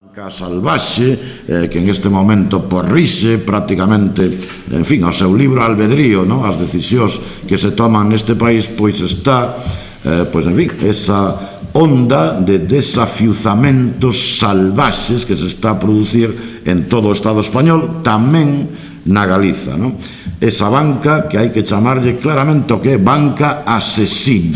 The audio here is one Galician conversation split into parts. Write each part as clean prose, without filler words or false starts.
Banca salvaxe, que en este momento porrixe prácticamente, en fin, ao seu libro albedrío, as decisións que se toman neste país, pois está, pois en fin, esa onda de desafiuzamentos salvaxes que se está a producir en todo o Estado español, tamén na Galiza, esa banca que hai que chamarlle claramente o que é banca asesina,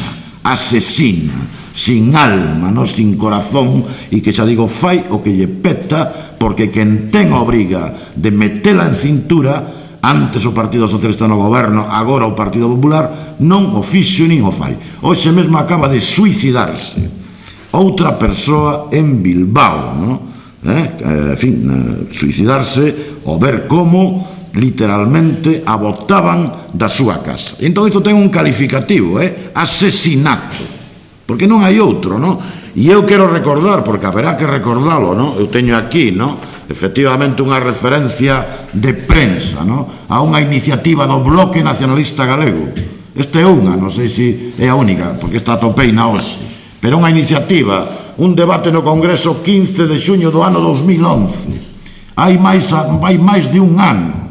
sin alma, sin corazón, e que xa digo, fai o que lle peta, porque quen ten a obriga de metela en cintura, antes o Partido Socialista no goberno, agora o Partido Popular, non o fixo nin o fai. Hoxe mesmo acaba de suicidarse outra persoa en Bilbao, en fin, suicidarse ao ver como literalmente a botaban da súa casa. Entón isto ten un calificativo, asesinato, porque non hai outro, e eu quero recordar, porque haberá que recordalo, eu teño aquí, efectivamente unha referencia de prensa, a unha iniciativa do Bloque Nacionalista Galego. Esta é unha, non sei se é a única, porque esta atopei na hoxe, pero unha iniciativa, un debate no Congreso 15 de xuño do ano 2011, hai máis de un ano,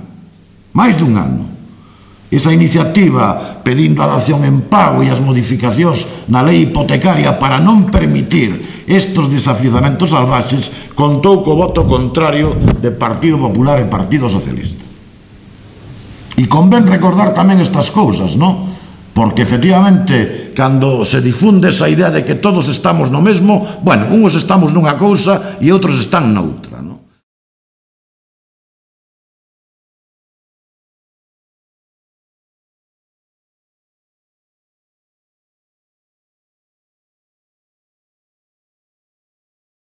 esa iniciativa pedindo a dación en pago e as modificacións na lei hipotecaria para non permitir estes desafiuzamentos salvaxes contou co voto contrario de Partido Popular e Partido Socialista. E convén recordar tamén estas cousas, porque efectivamente cando se difunde esa idea de que todos estamos no mesmo, bueno, uns estamos nunha cousa e outros están noutra.